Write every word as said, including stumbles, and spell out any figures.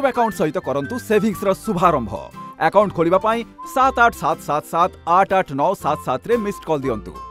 YouTube account सहित करंतु savings रो शुभारंभ। अकाउंट खोलिबा पाई सात आठ सात सात सात आठ आठ नौ सात सात रे मिस्ड कॉल दियंतु।